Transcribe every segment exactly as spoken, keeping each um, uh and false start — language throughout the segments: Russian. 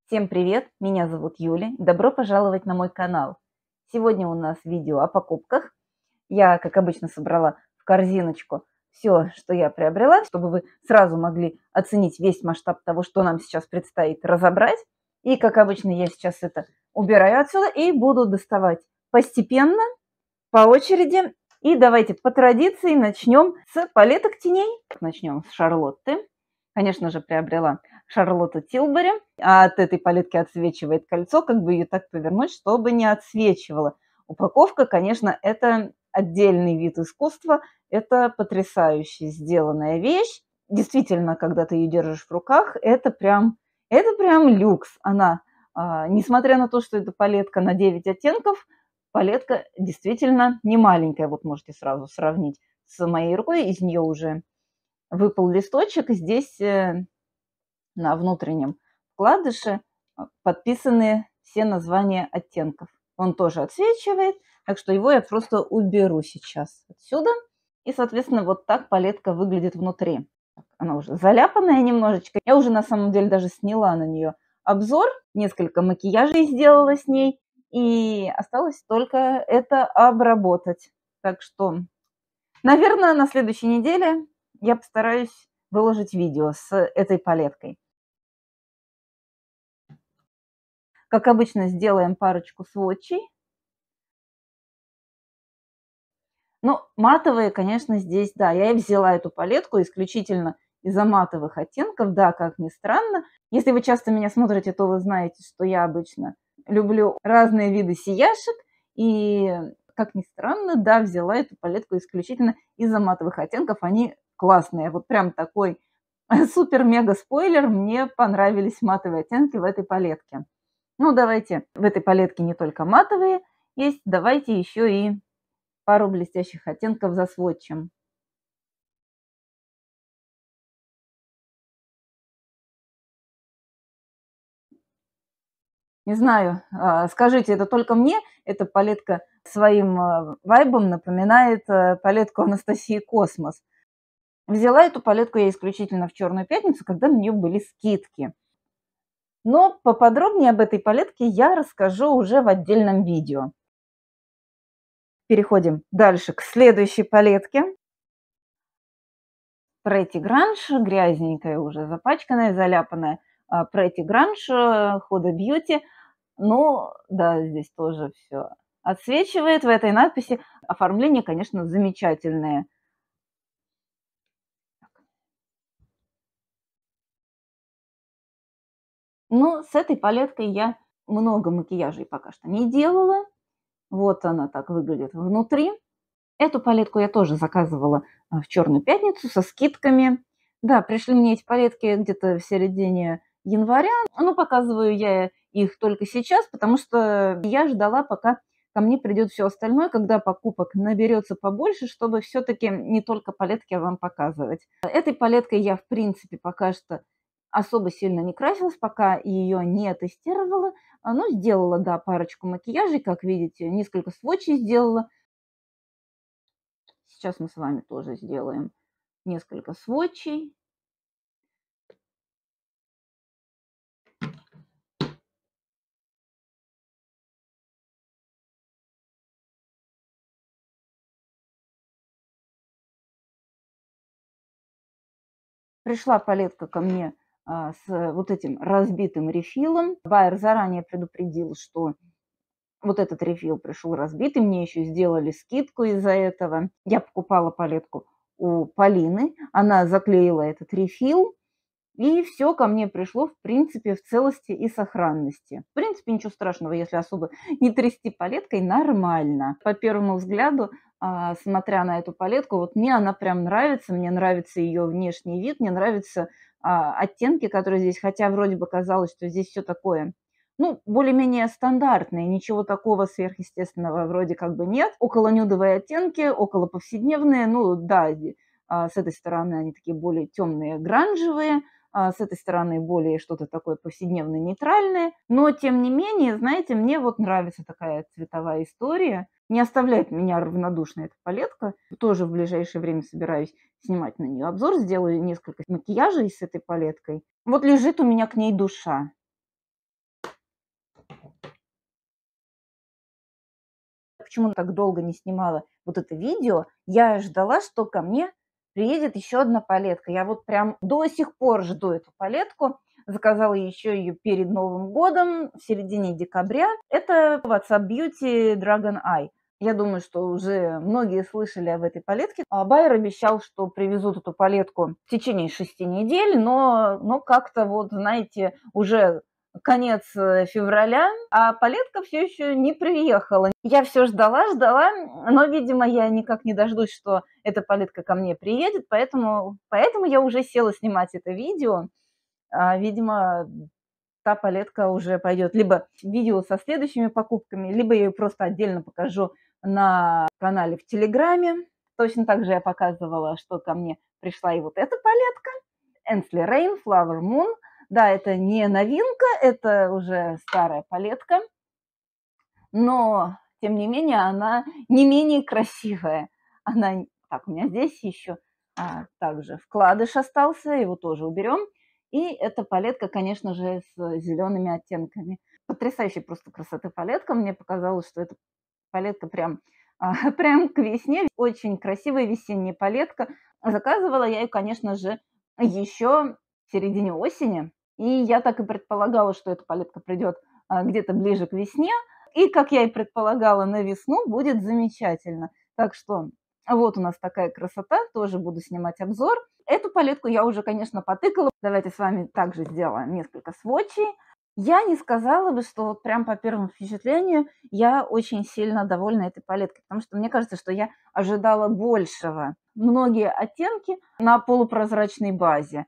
Всем привет! Меня зовут Юля. Добро пожаловать на мой канал. Сегодня у нас видео о покупках. Я, как обычно, собрала в корзиночку все, что я приобрела, чтобы вы сразу могли оценить весь масштаб того, что нам сейчас предстоит разобрать. И, как обычно, я сейчас это убираю отсюда и буду доставать постепенно, по очереди. И давайте по традиции начнем с палеток теней. Начнем с Шарлотты. Конечно же, приобрела Шарлотту Тилбери. А от этой палетки отсвечивает кольцо. Как бы ее так повернуть, чтобы не отсвечивало. Упаковка, конечно, это отдельный вид искусства. Это потрясающе сделанная вещь. Действительно, когда ты ее держишь в руках, это прям, это прям люкс. Она, а, несмотря на то, что это палетка на девять оттенков, палетка действительно не маленькая. Вот можете сразу сравнить с моей рукой. Из нее уже выпал листочек. Здесь э, на внутреннем вкладыше подписаны все названия оттенков. Он тоже отсвечивает, так что его я просто уберу сейчас отсюда. И, соответственно, вот так палетка выглядит внутри. Она уже заляпанная немножечко. Я уже на самом деле даже сняла на нее обзор. Несколько макияжей сделала с ней. И осталось только это обработать. Так что, наверное, на следующей неделе я постараюсь выложить видео с этой палеткой. Как обычно, сделаем парочку сводчей. Ну, матовые, конечно, здесь, да, я и взяла эту палетку исключительно из-за матовых оттенков, да, как ни странно. Если вы часто меня смотрите, то вы знаете, что я обычно люблю разные виды сияшек. И, как ни странно, да, взяла эту палетку исключительно из-за матовых оттенков. Они классные. Вот прям такой супер-мега-спойлер. Мне понравились матовые оттенки в этой палетке. Ну, давайте, в этой палетке не только матовые есть, давайте еще и пару блестящих оттенков засводчим. Не знаю, скажите, это только мне эта палетка своим вайбом напоминает палетку Анастасии Космос. Взяла эту палетку я исключительно в Черную пятницу, когда на нее были скидки. Но поподробнее об этой палетке я расскажу уже в отдельном видео. Переходим дальше к следующей палетке. Pretty Grunge, грязненькая уже, запачканная, заляпанная. Pretty Grunge, Huda Beauty. Ну, да, здесь тоже все отсвечивает. В этой надписи оформление, конечно, замечательное. Но с этой палеткой я много макияжей пока что не делала. Вот она так выглядит внутри. Эту палетку я тоже заказывала в Черную пятницу со скидками. Да, пришли мне эти палетки где-то в середине января. Ну, показываю я их только сейчас, потому что я ждала, пока ко мне придет все остальное, когда покупок наберется побольше, чтобы все-таки не только палетки вам показывать. Этой палеткой я, в принципе, пока что особо сильно не красилась, пока ее не тестировала. Но сделала, да, парочку макияжей, как видите, несколько сводчей сделала. Сейчас мы с вами тоже сделаем несколько сводчей. Пришла палетка ко мне а, с вот этим разбитым рефилом. Байер заранее предупредил, что вот этот рефил пришел разбитый. Мне еще сделали скидку из-за этого. Я покупала палетку у Полины. Она заклеила этот рефил. И все ко мне пришло, в принципе, в целости и сохранности. В принципе, ничего страшного, если особо не трясти палеткой, нормально. По первому взгляду, а, смотря на эту палетку, вот мне она прям нравится, мне нравится ее внешний вид, мне нравятся а, оттенки, которые здесь, хотя вроде бы казалось, что здесь все такое, ну, более-менее стандартное, ничего такого сверхъестественного вроде как бы нет. Около нюдовые оттенки, около повседневные, ну да, а, с этой стороны они такие более темные, гранжевые, а с этой стороны более что-то такое повседневное, нейтральное. Но, тем не менее, знаете, мне вот нравится такая цветовая история. Не оставляет меня равнодушной эта палетка. Тоже в ближайшее время собираюсь снимать на нее обзор. Сделаю несколько макияжей с этой палеткой. Вот лежит у меня к ней душа. почему так долго не снимала вот это видео, я ждала, что ко мне приедет еще одна палетка. Я вот прям до сих пор жду эту палетку. Заказала еще ее перед Новым годом, в середине декабря. Это WhatsApp Beauty Dragon Eye. Я думаю, что уже многие слышали об этой палетке. А Байер обещал, что привезут эту палетку в течение шести недель, но, но как-то вот, знаете, уже конец февраля, а палетка все еще не приехала. Я все ждала, ждала, но, видимо, я никак не дождусь, что эта палетка ко мне приедет, поэтому, поэтому я уже села снимать это видео. А, видимо, та палетка уже пойдет либо видео со следующими покупками, либо я ее просто отдельно покажу на канале в Телеграме. Точно так же я показывала, что ко мне пришла и вот эта палетка. Ensley Rain Flower Moon. Да, это не новинка, это уже старая палетка, но, тем не менее, она не менее красивая. Она... Так, у меня здесь еще а, также вкладыш остался, его тоже уберем. И эта палетка, конечно же, с зелеными оттенками. Потрясающая просто красоты палетка. Мне показалось, что эта палетка прям, а, прям к весне. Очень красивая весенняя палетка. Заказывала я ее, конечно же, еще в середине осени. И я так и предполагала, что эта палетка придет а, где-то ближе к весне. И, как я и предполагала, на весну будет замечательно. Так что вот у нас такая красота. Тоже буду снимать обзор. Эту палетку я уже, конечно, потыкала. Давайте с вами также сделаем несколько сводчей. Я не сказала бы, что вот прям по первому впечатлению я очень сильно довольна этой палеткой, потому что мне кажется, что я ожидала большего. Многие оттенки на полупрозрачной базе.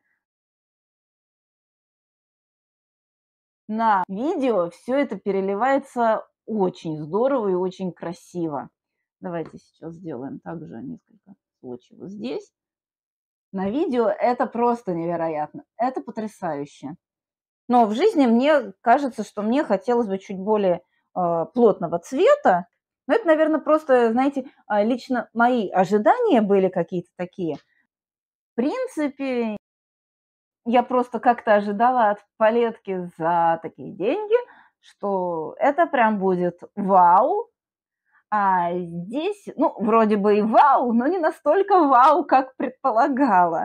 На видео все это переливается очень здорово и очень красиво. Давайте сейчас сделаем также несколько сводчей вот здесь. На видео это просто невероятно, это потрясающе. Но в жизни мне кажется, что мне хотелось бы чуть более э, плотного цвета. Но это, наверное, просто, знаете, а, лично мои ожидания были какие-то такие. В принципе, я просто как-то ожидала от палетки за такие деньги, что это прям будет вау. А здесь, ну, вроде бы и вау, но не настолько вау, как предполагала.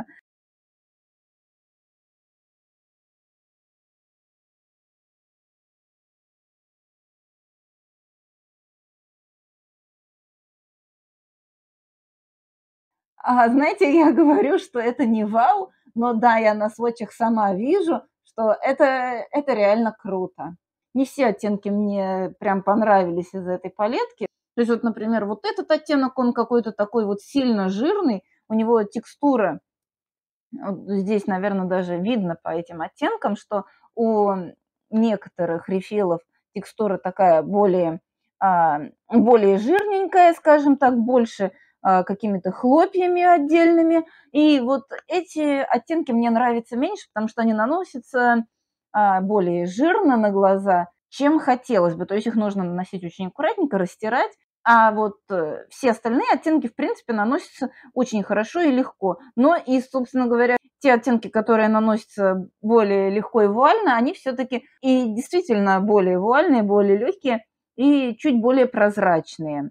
А, знаете, я говорю, что это не вау, но да, я на сводчах сама вижу, что это, это реально круто. Не все оттенки мне прям понравились из этой палетки. То есть вот, например, вот этот оттенок, он какой-то такой вот сильно жирный, у него текстура, вот здесь, наверное, даже видно по этим оттенкам, что у некоторых рефилов текстура такая более, а, более жирненькая, скажем так, больше а, какими-то хлопьями отдельными. И вот эти оттенки мне нравятся меньше, потому что они наносятся а, более жирно на глаза, чем хотелось бы. То есть их нужно наносить очень аккуратненько, растирать. А вот э, все остальные оттенки, в принципе, наносятся очень хорошо и легко. Но и, собственно говоря, те оттенки, которые наносятся более легко и вуально, они все-таки и действительно более вуальные, более легкие и чуть более прозрачные.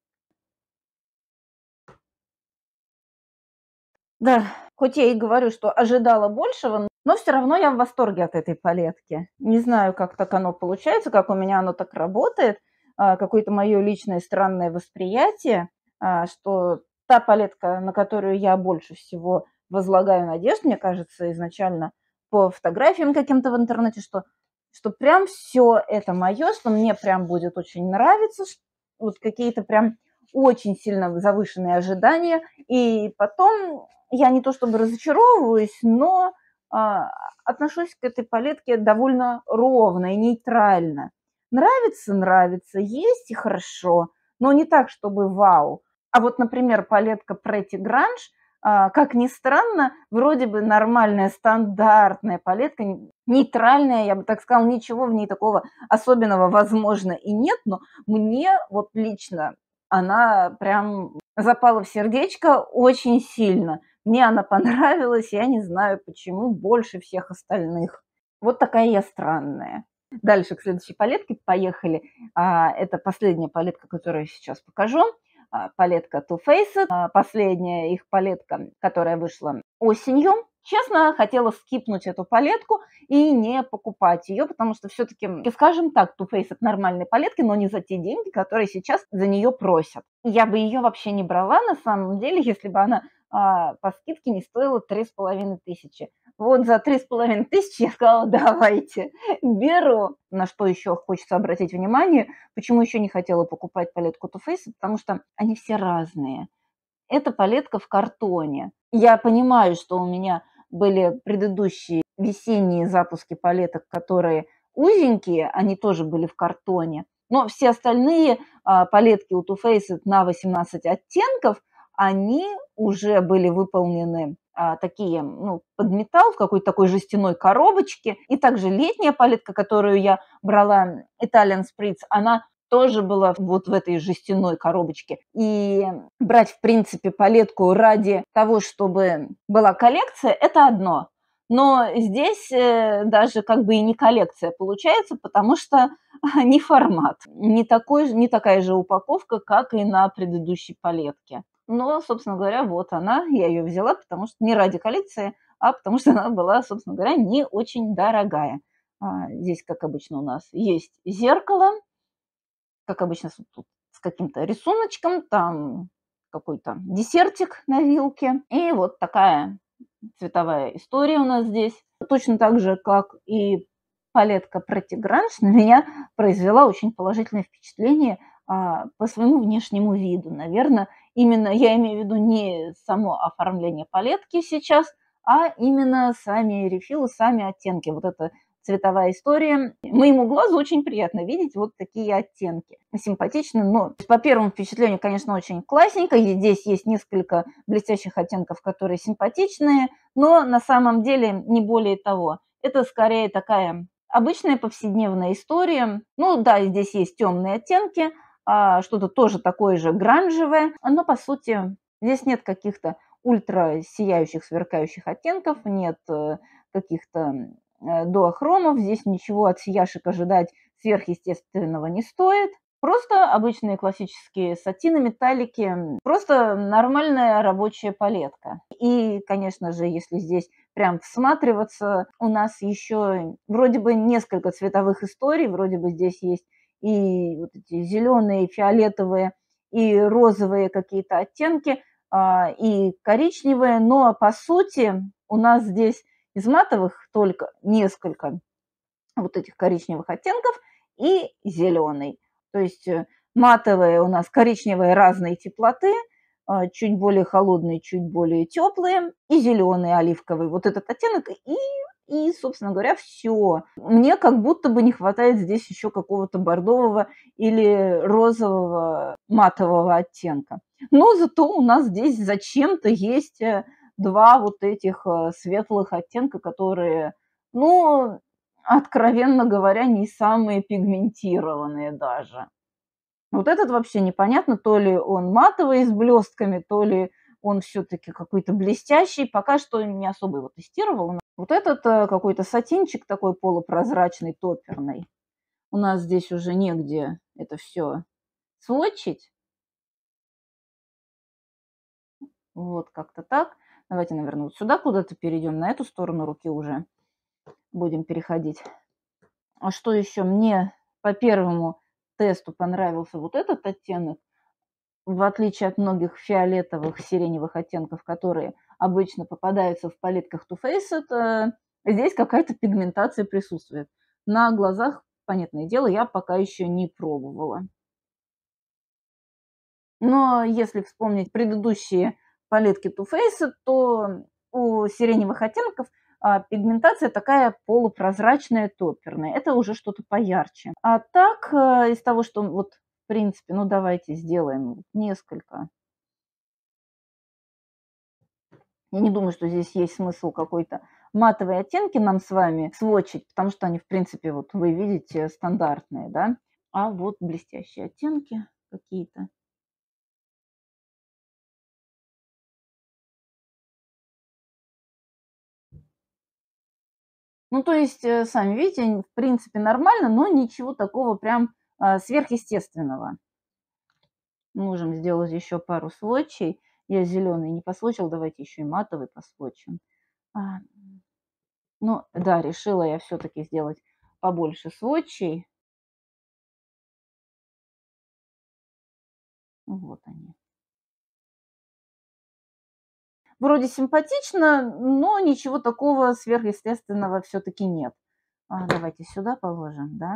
Да, хоть я и говорю, что ожидала большего, но все равно я в восторге от этой палетки. Не знаю, как так оно получается, как у меня оно так работает, а, какое-то мое личное странное восприятие, а, что та палетка, на которую я больше всего возлагаю надежд, мне кажется, изначально по фотографиям каким-то в интернете, что, что прям все это мое, что мне прям будет очень нравиться, ш- вот какие-то прям очень сильно завышенные ожидания, и потом я не то чтобы разочаровываюсь, но а, отношусь к этой палетке довольно ровно и нейтрально. Нравится, нравится, есть и хорошо, но не так, чтобы вау. А вот, например, палетка Pretty Grunge, а, как ни странно, вроде бы нормальная, стандартная палетка, нейтральная, я бы так сказала, ничего в ней такого особенного, возможно, и нет, но мне вот лично она прям запала в сердечко очень сильно. Мне она понравилась, я не знаю почему, больше всех остальных. Вот такая я странная. Дальше к следующей палетке поехали. А, это последняя палетка, которую я сейчас покажу. А, палетка Too Faced. А, последняя их палетка, которая вышла осенью. Честно, хотела скипнуть эту палетку и не покупать ее, потому что все-таки, скажем так, Too Faced нормальные палетки, но не за те деньги, которые сейчас за нее просят. Я бы ее вообще не брала на самом деле, если бы она а, по скидке не стоила три с половиной тысячи. Вот за три с половиной тысячи я сказала, давайте, беру. На что еще хочется обратить внимание, почему еще не хотела покупать палетку Too Faced, потому что они все разные. Это палетка в картоне. Я понимаю, что у меня были предыдущие весенние запуски палеток, которые узенькие, они тоже были в картоне. Но все остальные а, палетки у Too Faced на восемнадцать оттенков, они уже были выполнены а, такие, ну, под металл в какой-то такой жестяной коробочке. И также летняя палетка, которую я брала, Italian Spritz, она тоже была вот в этой жестяной коробочке. И брать, в принципе, палетку ради того, чтобы была коллекция, это одно. Но здесь э, даже как бы и не коллекция получается, потому что не формат, не, такой, не такая же упаковка, как и на предыдущей палетке. Но, собственно говоря, вот она, я ее взяла, потому что не ради коллекции, а потому что она была, собственно говоря, не очень дорогая. А, здесь, как обычно, у нас есть зеркало, как обычно, тут с каким-то рисуночком, там какой-то десертик на вилке. И вот такая цветовая история у нас здесь. Точно так же, как и палетка Pretty Grunge, на меня произвела очень положительное впечатление а, по своему внешнему виду. Наверное, именно я имею в виду не само оформление палетки сейчас, а именно сами рефилы, сами оттенки. Вот это цветовая история. Моему глазу очень приятно видеть вот такие оттенки. Симпатично, но по первому впечатлению, конечно, очень классненько. И здесь есть несколько блестящих оттенков, которые симпатичные, но на самом деле не более того. Это скорее такая обычная повседневная история. Ну да, здесь есть темные оттенки, а, что-то тоже такое же гранжевое, но по сути здесь нет каких-то ультра сияющих, сверкающих оттенков, нет э, каких-то э, дуохромов, здесь ничего от сияшек ожидать сверхъестественного не стоит. Просто обычные классические сатины, металлики, просто нормальная рабочая палетка. И, конечно же, если здесь прям всматриваться, у нас еще вроде бы несколько цветовых историй, вроде бы здесь есть и вот эти зеленые, фиолетовые, и розовые какие-то оттенки, а, и коричневые, но по сути у нас здесь из матовых только несколько вот этих коричневых оттенков и зеленый. То есть э, матовые у нас коричневые разной теплоты, а, чуть более холодные, чуть более теплые, и зеленый оливковый. Вот этот оттенок и, и, собственно говоря, все. Мне как будто бы не хватает здесь еще какого-то бордового или розового матового оттенка. Но зато у нас здесь зачем-то есть э, два вот этих э, светлых оттенка, которые, ну, откровенно говоря, не самые пигментированные даже. Вот этот вообще непонятно, то ли он матовый с блестками, то ли он все-таки какой-то блестящий. Пока что не особо его тестировала. Вот этот э, какой-то сатинчик такой полупрозрачный, топерный. У нас здесь уже негде это все сводчить. Вот как-то так. Давайте, наверное, вот сюда куда-то перейдем, на эту сторону руки уже будем переходить. А что еще? Мне по первому тесту понравился вот этот оттенок. В отличие от многих фиолетовых, сиреневых оттенков, которые обычно попадаются в палетках Too Faced, э, здесь какая-то пигментация присутствует. На глазах, понятное дело, я пока еще не пробовала. Но если вспомнить предыдущие палетки Too Faced, то у сиреневых оттенков а, пигментация такая полупрозрачная, топерная. Это уже что-то поярче. А так, э, из того, что вот, в принципе, ну давайте сделаем несколько. Я не думаю, что здесь есть смысл какой-то матовые оттенки нам с вами сводчить, потому что они, в принципе, вот вы видите, стандартные, да. А вот блестящие оттенки какие-то. Ну, то есть, э, сами видите, в принципе, нормально, но ничего такого прям а, сверхъестественного. Можем сделать еще пару сводчей. Я зеленый не посводчил, давайте еще и матовый посводчим. А, ну, да, решила я все-таки сделать побольше сводчей. Вот они. Вроде симпатично, но ничего такого сверхъестественного все-таки нет. А, давайте сюда положим, да.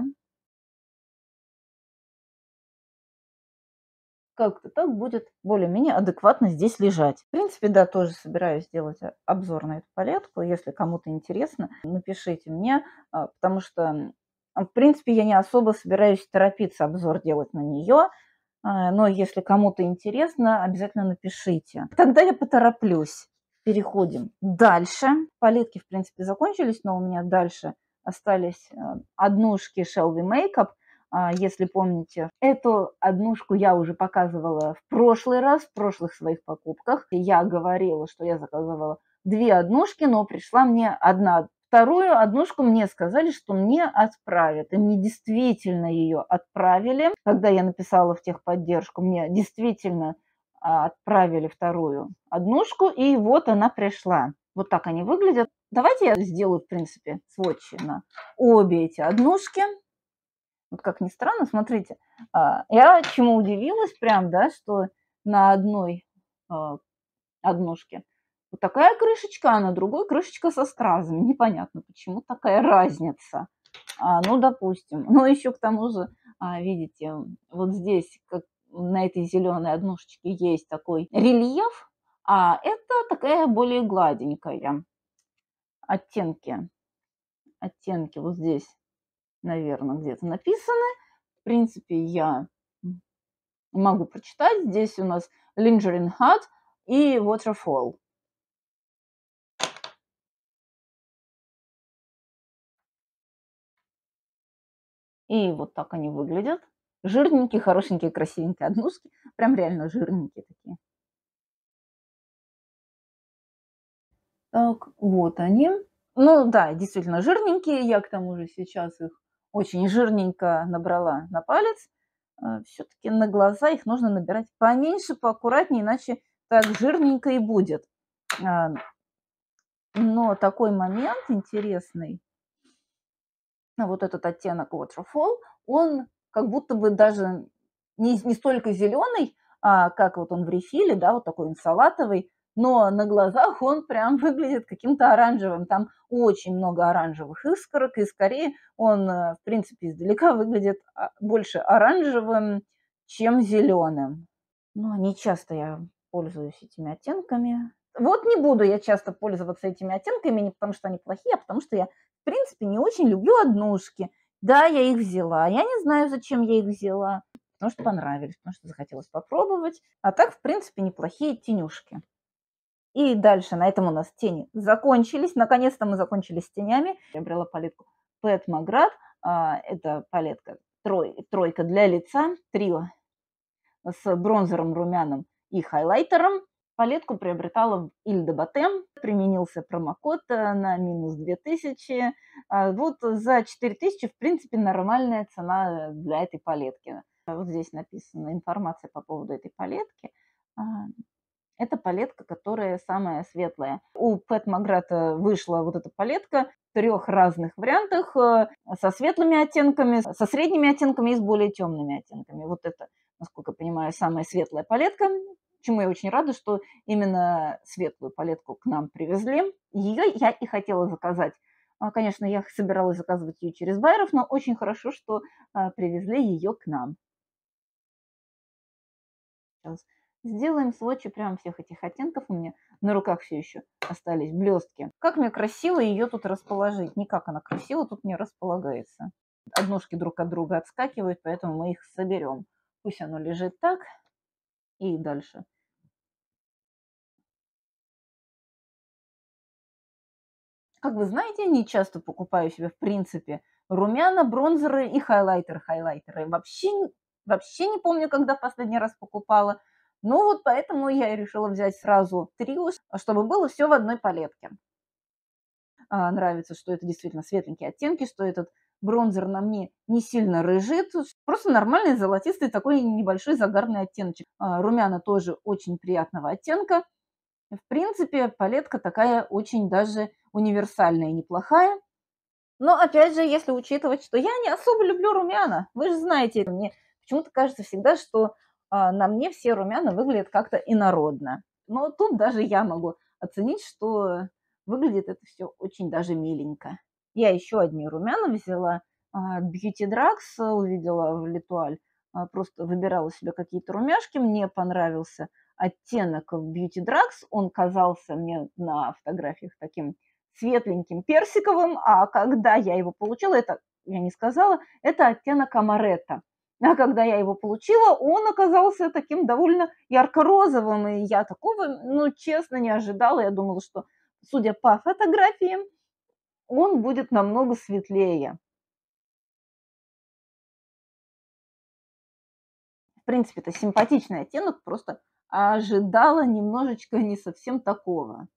Как-то так будет более-менее адекватно здесь лежать. В принципе, да, тоже собираюсь сделать а, обзор на эту палетку. Если кому-то интересно, напишите мне, а, потому что, м, в принципе, я не особо собираюсь торопиться обзор делать на нее. А, но если кому-то интересно, обязательно напишите. Тогда я потороплюсь. Переходим дальше. Палетки, в принципе, закончились, но у меня дальше остались э, однушки Shelby Makeup. А, Если помните, эту однушку я уже показывала в прошлый раз, в прошлых своих покупках. Я говорила, что я заказывала две однушки, но пришла мне одна. Вторую однушку мне сказали, что мне отправят. И мне действительно ее отправили. Когда я написала в техподдержку, мне действительно а, отправили вторую однушку, и вот она пришла. Вот так они выглядят. Давайте я сделаю, в принципе, сводчи на обе эти однушки. Вот как ни странно, смотрите, а, я чему удивилась прям, да, что на одной а, однушке вот такая крышечка, а на другой крышечка со стразами. Непонятно, почему такая разница. А, ну, допустим. Но еще к тому же, а, видите, вот здесь, как на этой зеленой однушечке, есть такой рельеф, а это такая более гладенькая. Оттенки, оттенки вот здесь, наверное, где-то написаны. В принципе, я могу прочитать. Здесь у нас Lingering Hut и Waterfall. И вот так они выглядят. Жирненькие, хорошенькие, красивенькие однушки. Прям реально жирненькие такие. Так, вот они. Ну да, действительно жирненькие. Я к тому же сейчас их очень жирненько набрала на палец. Все-таки на глаза их нужно набирать поменьше, поаккуратнее, иначе так жирненько и будет. А, Но такой момент интересный, ну, вот этот оттенок Waterfall, он как будто бы даже не, не столько зеленый, а как вот он в рефиле, да, вот такой он салатовый, но на глазах он прям выглядит каким-то оранжевым. Там очень много оранжевых искорок, и скорее он, э, в принципе, издалека выглядит а, больше оранжевым, чем зеленым. Но не часто я пользуюсь этими оттенками. Вот не буду я часто пользоваться этими оттенками, не потому что они плохие, а потому что я, в принципе, не очень люблю однушки. Да, я их взяла. Я не знаю, зачем я их взяла. Потому что понравились, потому что захотелось попробовать. А так, в принципе, неплохие тенюшки. И дальше на этом у нас тени закончились. Наконец-то мы закончили с тенями. Я брала палетку Pat McGrath. А, Это палетка трой, тройка для лица, трио с бронзером, румяным и хайлайтером. Палетку приобретала в Иль де Батем. Применился промокод на минус две тысячи. Вот за четыре тысячи, в принципе, нормальная цена для этой палетки. Вот здесь написана информация по поводу этой палетки. Это палетка, которая самая светлая. У Pat McGrath вышла вот эта палетка в трех разных вариантах, э, со светлыми оттенками, со средними оттенками и с более темными оттенками. Вот это, насколько я понимаю, самая светлая палетка, чему я очень рада, что именно светлую палетку к нам привезли. Ее я и хотела заказать. А, Конечно, я собиралась заказывать ее через байеров, но очень хорошо, что а, привезли ее к нам. Сейчас сделаем сводчи прям всех этих оттенков. У меня на руках все еще остались блестки. Как мне красиво ее тут расположить? Никак она красиво тут не располагается. Однушки друг от друга отскакивают, поэтому мы их соберем. Пусть оно лежит так. И дальше. Как вы знаете, я не часто покупаю себе, в принципе, румяна, бронзеры и хайлайтеры. Хайлайтеры вообще, вообще не помню, когда в последний раз покупала. Ну вот поэтому я и решила взять сразу трио, чтобы было все в одной палетке. а, нравится, что это действительно светленькие оттенки, что этот бронзер на мне не сильно рыжит, просто нормальный золотистый такой небольшой загарный оттеночек. А, румяна тоже очень приятного оттенка. В принципе, палетка такая очень даже универсальная и неплохая. Но опять же, если учитывать, что я не особо люблю румяна, вы же знаете, мне почему-то кажется всегда, что а, на мне все румяна выглядят как-то инородно. Но тут даже я могу оценить, что выглядит это все очень даже миленько. Я еще одни румяна взяла а, от Beauty Drugs, увидела в Литуаль, а, просто выбирала себе какие-то румяшки, мне понравился оттенок в Beauty Drugs, он казался мне на фотографиях таким светленьким персиковым, а когда я его получила, это я не сказала, это оттенок амаретто. А когда я его получила, он оказался таким довольно ярко-розовым, и я такого, ну, честно, не ожидала. Я думала, что, судя по фотографиям, он будет намного светлее. В принципе, это симпатичный оттенок, просто ожидала немножечко не совсем такого.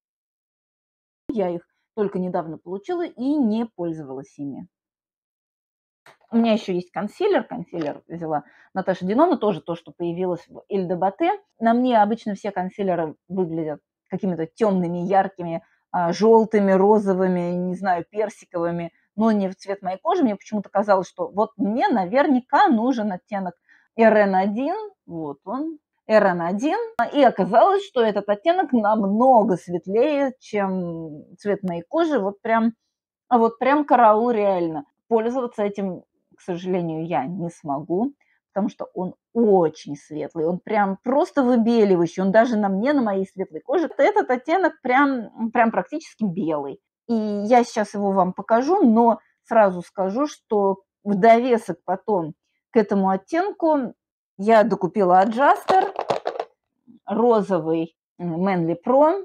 Я их только недавно получила и не пользовалась ими. У меня еще есть консилер. Консилер взяла Наташа Динона, тоже то, что появилось в Иль де Батте. На мне обычно все консилеры выглядят какими-то темными, яркими, а, желтыми, розовыми, не знаю, персиковыми, но не в цвет моей кожи. Мне почему-то казалось, что вот мне наверняка нужен оттенок эр эн один. Вот он, эр эн один. И оказалось, что этот оттенок намного светлее, чем цвет моей кожи. Вот прям, вот прям караул реально. Пользоваться этим, к сожалению, я не смогу, потому что он очень светлый, он прям просто выбеливающий, он даже на мне, на моей светлой коже, этот оттенок прям, прям практически белый. И я сейчас его вам покажу, но сразу скажу, что в довесок потом к этому оттенку я докупила аджастер розовый Manly Pro.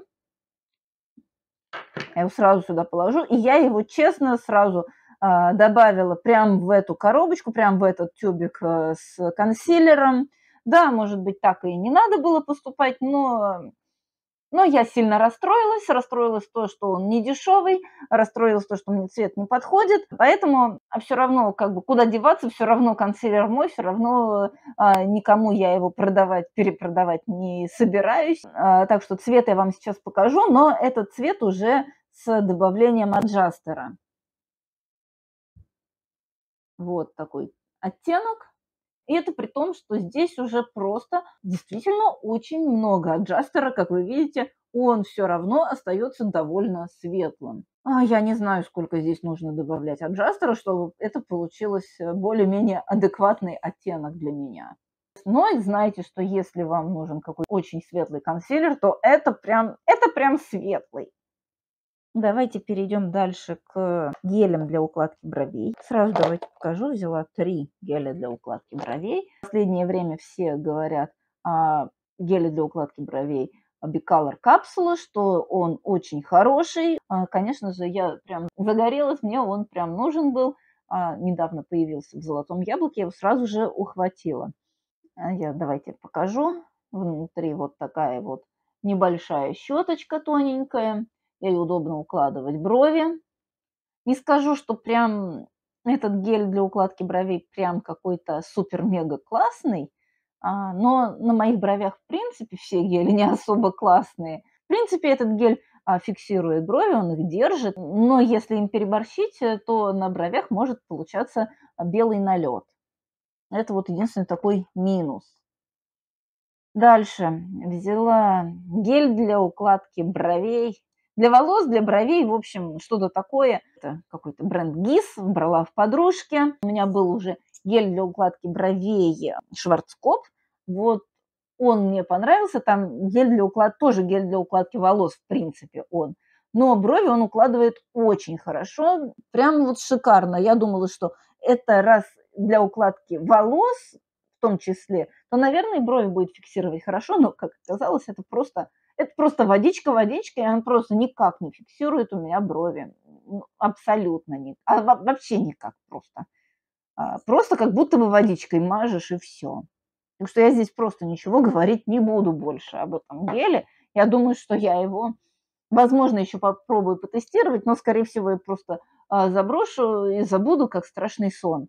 Я его сразу сюда положу, и я его, честно, сразу а, добавила прям в эту коробочку, прям в этот тюбик а, с консилером. Да, может быть, так и не надо было поступать, но, но я сильно расстроилась. Расстроилась то, что он не дешевый, расстроилась то, что мне цвет не подходит. Поэтому все равно, как бы, куда деваться, все равно консилер мой, все равно а, никому я его продавать, перепродавать не собираюсь. А, так что цвет я вам сейчас покажу, но этот цвет уже с добавлением аджастера. Вот такой оттенок. И это при том, что здесь уже просто действительно очень много аджастера. Как вы видите, он все равно остается довольно светлым. А я не знаю, сколько здесь нужно добавлять аджастера, чтобы это получилось более-менее адекватный оттенок для меня. Но знаете, что если вам нужен какой-то очень светлый консилер, то это прям, это прям светлый. Давайте перейдем дальше к гелям для укладки бровей. Сразу давайте покажу. Взяла три геля для укладки бровей. В последнее время все говорят о геле для укладки бровей Bicolor Capsule, что он очень хороший. Конечно же, я прям загорелась, мне он прям нужен был. Недавно появился в золотом яблоке, я его сразу же ухватила. Я давайте покажу. Внутри вот такая вот небольшая щеточка тоненькая. Ей удобно укладывать брови. Не скажу, что прям этот гель для укладки бровей прям какой-то супер-мега классный, но на моих бровях, в принципе, все гели не особо классные. В принципе, этот гель фиксирует брови, он их держит, но если им переборщить, то на бровях может получаться белый налет. Это вот единственный такой минус. Дальше взяла гель для укладки бровей. Для волос, для бровей, в общем, что-то такое. Это какой-то бренд Гис, брала в подружке. У меня был уже гель для укладки бровей Шварцкоп. Вот он мне понравился. Там гель для укладки, тоже гель для укладки волос, в принципе, он. Но брови он укладывает очень хорошо. Прям вот шикарно. Я думала, что это раз для укладки волос, в том числе, то, наверное, брови будет фиксировать хорошо. Но, как оказалось, это просто... Это просто водичка, водичка, и она просто никак не фиксирует у меня брови. Абсолютно никак. А вообще никак просто. Просто как будто бы водичкой мажешь, и все. Так что я здесь просто ничего говорить не буду больше об этом геле. Я думаю, что я его Возможно, еще попробую потестировать, но, скорее всего, я просто а, заброшу и забуду, как страшный сон.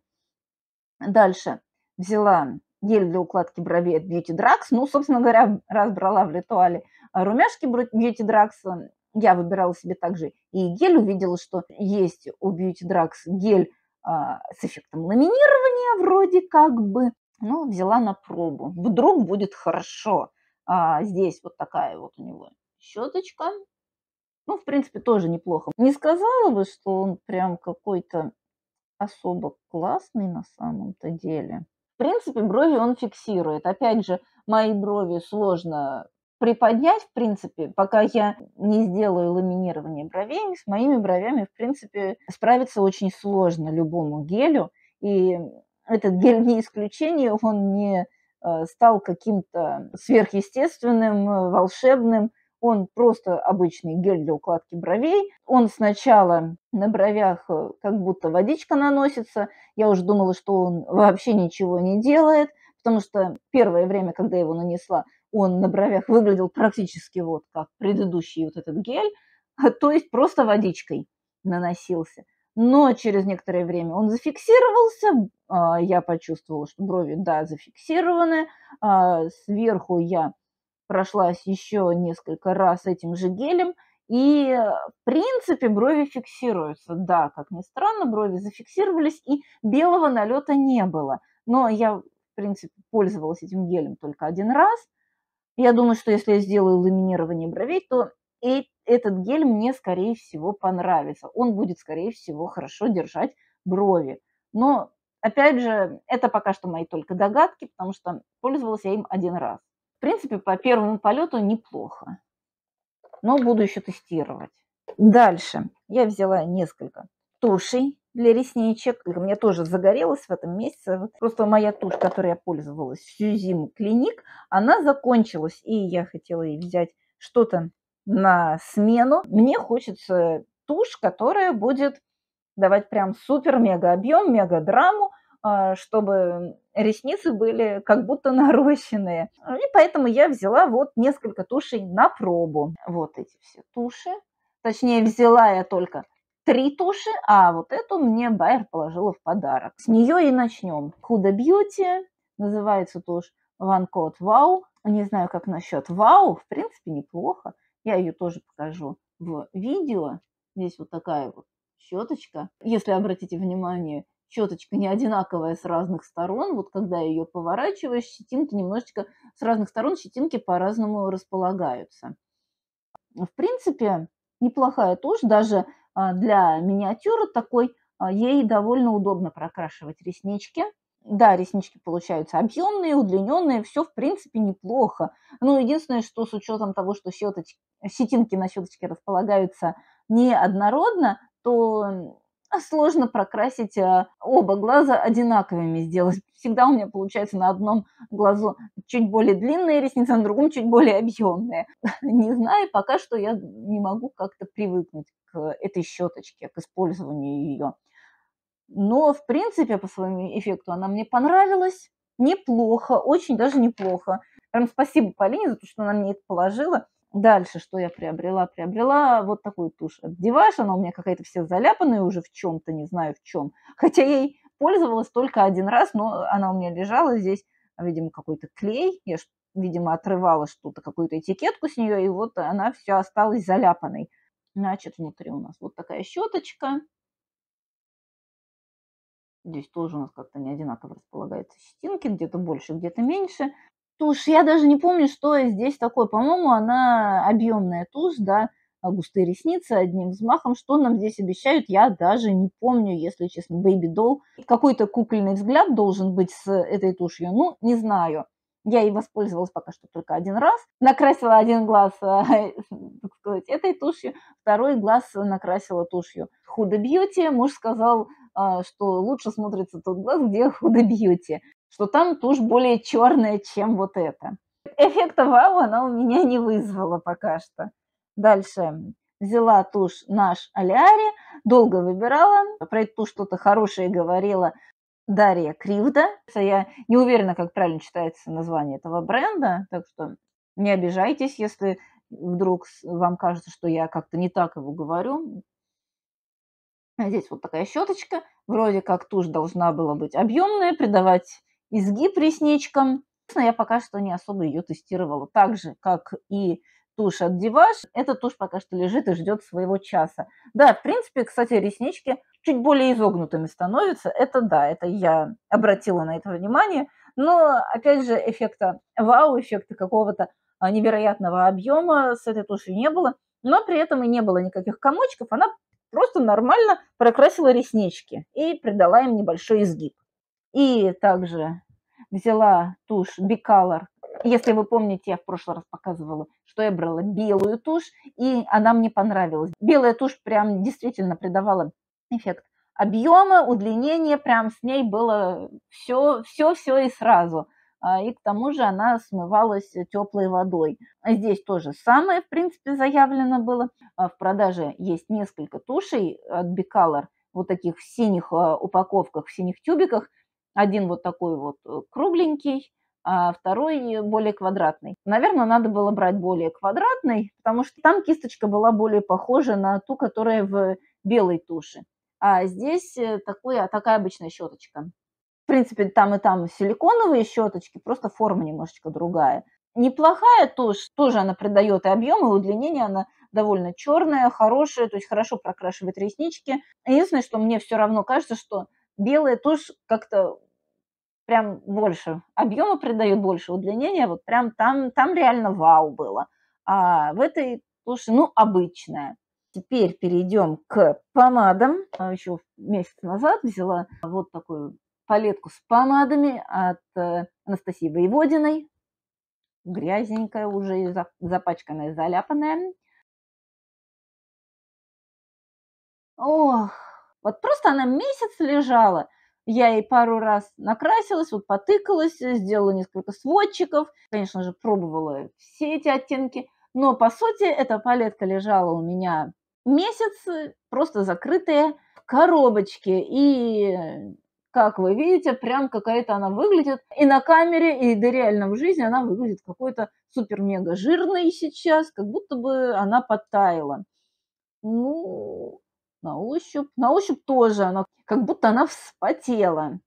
Дальше взяла гель для укладки бровей от Beauty Drugs. Ну, собственно говоря, раз брала в ритуале а, румяшки Beauty Drugs, я выбирала себе также и гель, увидела, что есть у Beauty Drugs гель а, с эффектом ламинирования вроде как бы. Ну, взяла на пробу. Вдруг будет хорошо. А, здесь вот такая вот у него щеточка. Ну, в принципе, тоже неплохо. Не сказала бы, что он прям какой-то особо классный на самом-то деле. В принципе, брови он фиксирует. Опять же, мои брови сложно приподнять, в принципе, пока я не сделаю ламинирование бровей. С моими бровями, в принципе, справиться очень сложно любому гелю. И этот гель не исключение, он не э, стал каким-то сверхъестественным, э, волшебным. Он просто обычный гель для укладки бровей. Он сначала на бровях э, как будто водичка наносится. Я уже думала, что он вообще ничего не делает, потому что первое время, когда я его нанесла, он на бровях выглядел практически вот как предыдущий вот этот гель, то есть просто водичкой наносился. Но через некоторое время он зафиксировался, а, я почувствовала, что брови, да, зафиксированы. А, сверху я прошлась еще несколько раз этим же гелем, и, в принципе, брови фиксируются. Да, как ни странно, брови зафиксировались, и белого налета не было. Но я, в принципе, пользовалась этим гелем только один раз. Я думаю, что если я сделаю ламинирование бровей, то и этот гель мне, скорее всего, понравится. Он будет, скорее всего, хорошо держать брови. Но, опять же, это пока что мои только догадки, потому что пользовалась я им один раз. В принципе, по первому полету неплохо, но буду еще тестировать. Дальше я взяла несколько тушей для ресничек. У меня тоже загорелась в этом месяце. Просто моя тушь, которой я пользовалась всю зиму, Клиник, она закончилась, и я хотела ей взять что-то на смену. Мне хочется тушь, которая будет давать прям супер-мега объем, мега драму, а, чтобы ресницы были как будто нарощенные. И поэтому я взяла вот несколько тушей на пробу. Вот эти все туши. Точнее, взяла я только три туши, а вот эту мне Байер положила в подарок. С нее и начнем. Huda Beauty, называется тушь One Coat Wow. Не знаю, как насчет Wow, в принципе, неплохо. Я ее тоже покажу в видео. Здесь вот такая вот щеточка. Если обратите внимание, щеточка не одинаковая с разных сторон. Вот когда ее поворачиваешь, щетинки немножечко с разных сторон, щетинки по-разному располагаются. В принципе, неплохая тушь, даже а, для миниатюры такой, а, ей довольно удобно прокрашивать реснички. Да, реснички получаются объемные, удлиненные, все в принципе неплохо. Но единственное, что с учетом того, что щеточки, щетинки на щеточке располагаются неоднородно, то сложно прокрасить а, оба глаза одинаковыми сделать. Всегда у меня получается на одном глазу чуть более длинные ресницы, а на другом чуть более объемные. Не знаю, пока что я не могу как-то привыкнуть к этой щеточке, к использованию ее. Но, в принципе, по своему эффекту она мне понравилась. Неплохо, очень даже неплохо. Прям спасибо Полине за то, что она мне это положила. Дальше, что я приобрела? Приобрела вот такую тушь от Диваш. Она у меня какая-то вся заляпанная уже в чем-то, не знаю в чем. Хотя я ей пользовалась только один раз, но она у меня лежала здесь, видимо, какой-то клей. Я, видимо, отрывала что-то, какую-то этикетку с нее, и вот она все осталась заляпанной. Значит, внутри у нас вот такая щеточка. Здесь тоже у нас как-то не одинаково располагаются щетинки, где-то больше, где-то меньше. Тушь, я даже не помню, что здесь такое. По-моему, она объемная тушь, да, а густые ресницы одним взмахом. Что нам здесь обещают, я даже не помню, если честно. Baby Doll. Какой-то кукольный взгляд должен быть с этой тушью, ну, не знаю. Я ей воспользовалась пока что только один раз. Накрасила один глаз, так сказать, этой тушью, второй глаз накрасила тушью Huda Beauty. Муж сказал, что лучше смотрится тот глаз, где Huda Beauty, что там тушь более черная, чем вот эта. Эффекта вау она у меня не вызвала пока что. Дальше взяла тушь наш Аляри, долго выбирала, про эту тушь что-то хорошее говорила Дарья Кривда. Я не уверена, как правильно читается название этого бренда, так что не обижайтесь, если вдруг вам кажется, что я как-то не так его говорю. Здесь вот такая щеточка, вроде как тушь должна была быть объемная, придавать изгиб ресничкам. Я пока что не особо ее тестировала. Так же, как и тушь от Диваш, эта тушь пока что лежит и ждет своего часа. Да, в принципе, кстати, реснички чуть более изогнутыми становятся. Это да, это я обратила на это внимание. Но, опять же, эффекта вау, эффекта какого-то невероятного объема с этой тушью не было. Но при этом и не было никаких комочков. Она просто нормально прокрасила реснички и придала им небольшой изгиб. И также взяла тушь Bicolor. Если вы помните, я в прошлый раз показывала, что я брала белую тушь, и она мне понравилась. Белая тушь прям действительно придавала эффект объема, удлинения, прям с ней было все, все, все и сразу. И к тому же она смывалась теплой водой. Здесь тоже самое, в принципе, заявлено было. В продаже есть несколько тушей от Bicolor, вот таких в синих упаковках, в синих тюбиках. Один вот такой вот кругленький, а второй более квадратный. Наверное, надо было брать более квадратный, потому что там кисточка была более похожа на ту, которая в белой туши. А здесь такой, такая обычная щеточка. В принципе, там и там силиконовые щеточки, просто форма немножечко другая. Неплохая тушь, тоже она придает и объем, и удлинение, она довольно черная, хорошая, то есть хорошо прокрашивает реснички. Единственное, что мне все равно кажется, что белая тушь как-то прям больше объема придает, больше удлинения, вот прям там, там реально вау было. А в этой туши, ну, обычная. Теперь перейдем к помадам. Еще месяц назад взяла вот такую палетку с помадами от Анастасии Воеводиной. Грязненькая уже, запачканная, заляпанная. Ох, вот просто она месяц лежала. Я ей пару раз накрасилась, вот потыкалась, сделала несколько сводчиков. Конечно же, пробовала все эти оттенки. Но, по сути, эта палетка лежала у меня месяц, просто закрытая в коробочке. И, как вы видите, прям какая-то она выглядит. И на камере, и да реально в жизни она выглядит какой-то супер-мега жирной сейчас, как будто бы она подтаяла. Ну, на ощупь, на ощупь тоже она, как будто она вспотела.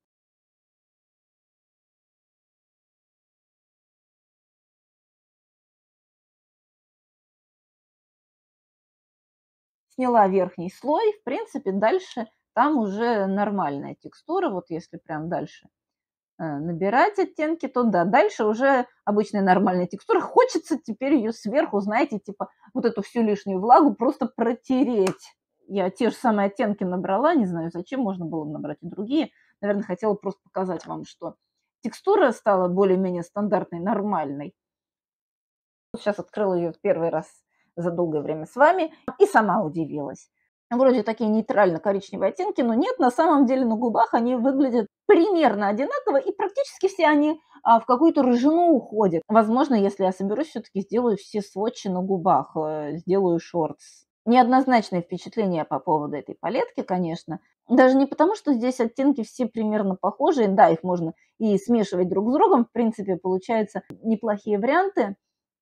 Сняла верхний слой, в принципе, дальше там уже нормальная текстура. Вот если прям дальше э, набирать оттенки, то да, дальше уже обычная нормальная текстура. Хочется теперь ее сверху, знаете, типа вот эту всю лишнюю влагу просто протереть. Я те же самые оттенки набрала, не знаю зачем, можно было набрать и другие. Наверное, хотела просто показать вам, что текстура стала более-менее стандартной, нормальной. Сейчас открыла ее в первый раз за долгое время с вами и сама удивилась. Вроде такие нейтрально-коричневые оттенки, но нет, на самом деле на губах они выглядят примерно одинаково, и практически все они а, в какую-то рыжину уходят. Возможно, если я соберусь, все-таки сделаю все сводчи на губах, э, сделаю шортс. Неоднозначное впечатление по поводу этой палетки, конечно. Даже не потому, что здесь оттенки все примерно похожие, да, их можно и смешивать друг с другом, в принципе, получаются неплохие варианты,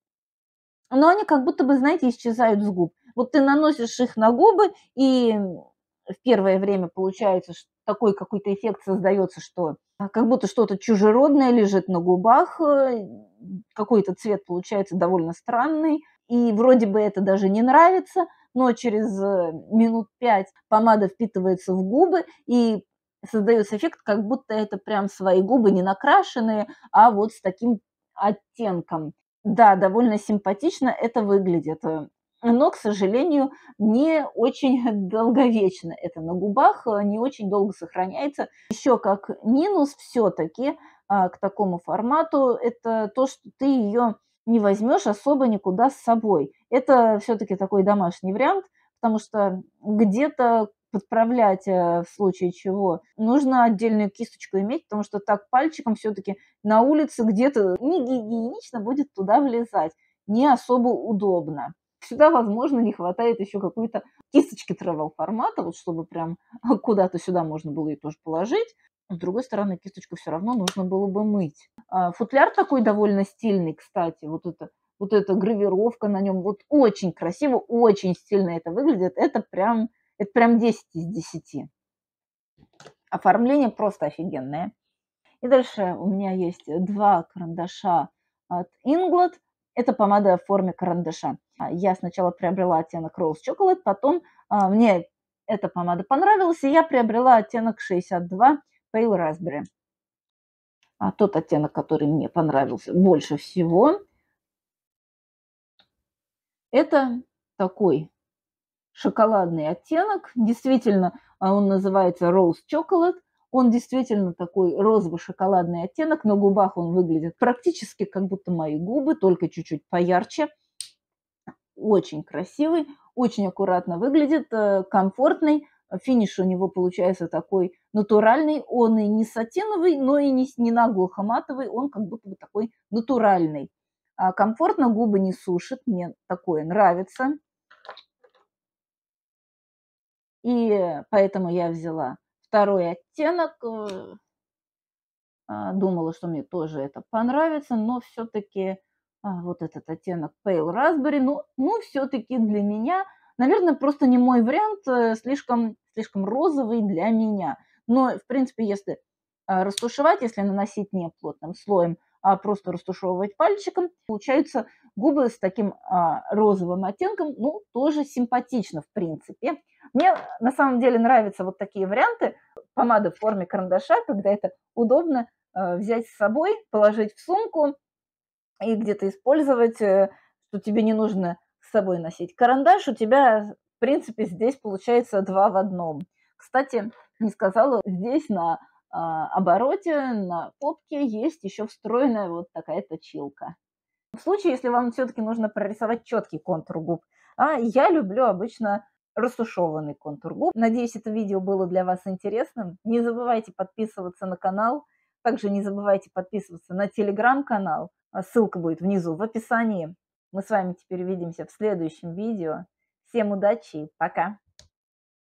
но они как будто бы, знаете, исчезают с губ. Вот ты наносишь их на губы, и в первое время получается такой какой-то эффект создается, что как будто что-то чужеродное лежит на губах, какой-то цвет получается довольно странный, и вроде бы это даже не нравится, но через минут пять помада впитывается в губы, и создается эффект, как будто это прям свои губы не накрашенные, а вот с таким оттенком. Да, довольно симпатично это выглядит, но, к сожалению, не очень долговечно это на губах, не очень долго сохраняется. Еще как минус все-таки а, к такому формату, это то, что ты ее не возьмешь особо никуда с собой. Это все-таки такой домашний вариант, потому что где-то подправлять в случае чего нужно отдельную кисточку иметь, потому что так пальчиком все-таки на улице где-то не гигиенично будет туда влезать, не особо удобно. Сюда, возможно, не хватает еще какой-то кисточки travel формата, вот чтобы прям куда-то сюда можно было ее тоже положить. С другой стороны, кисточку все равно нужно было бы мыть. Футляр такой довольно стильный, кстати, вот это вот эта гравировка на нем, вот очень красиво, очень стильно это выглядит. Это прям, это прям десять из десяти. Оформление просто офигенное. И дальше у меня есть два карандаша от Inglot. Это помада в форме карандаша. Я сначала приобрела оттенок Rose Chocolate, потом а, мне эта помада понравилась, и я приобрела оттенок шестьдесят два Pale Raspberry. А тот оттенок, который мне понравился больше всего, это такой шоколадный оттенок. Действительно, он называется Rose Chocolate. Он действительно такой розово-шоколадный оттенок. На губах он выглядит практически как будто мои губы, только чуть-чуть поярче. Очень красивый, очень аккуратно выглядит, комфортный. Финиш у него получается такой натуральный. Он и не сатиновый, но и не, не наглухо матовый. Он как будто бы такой натуральный. Комфортно, губы не сушит. Мне такое нравится. И поэтому я взяла второй оттенок. Думала, что мне тоже это понравится, но все-таки вот этот оттенок Pale Raspberry, ну, ну все-таки для меня, наверное, просто не мой вариант, слишком, слишком розовый для меня. Но, в принципе, если растушевать, если наносить не плотным слоем, а просто растушевывать пальчиком, получаются губы с таким а, розовым оттенком, ну, тоже симпатично, в принципе. Мне на самом деле нравятся вот такие варианты помады в форме карандаша, когда это удобно а, взять с собой, положить в сумку и где-то использовать, что тебе не нужно с собой носить карандаш, у тебя, в принципе, здесь получается два в одном. Кстати, не сказала, здесь на а, обороте, на попке есть еще встроенная вот такая точилка. В случае, если вам все-таки нужно прорисовать четкий контур губ, а я люблю обычно растушеванный контур губ. Надеюсь, это видео было для вас интересным. Не забывайте подписываться на канал. Также не забывайте подписываться на телеграм-канал. Ссылка будет внизу в описании. Мы с вами теперь увидимся в следующем видео. Всем удачи и пока!